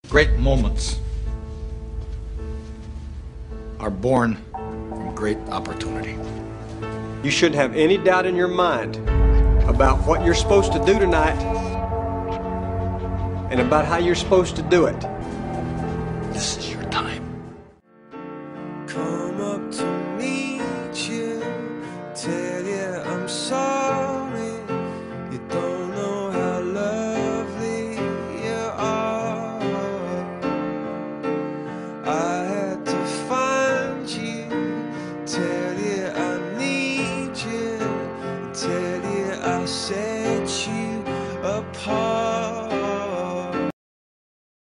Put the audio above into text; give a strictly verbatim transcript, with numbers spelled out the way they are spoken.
Great moments are born from great opportunity. You shouldn't have any doubt in your mind about what you're supposed to do tonight and about how you're supposed to do it. This is your time. Come up to meet you, tell you I'm sorry.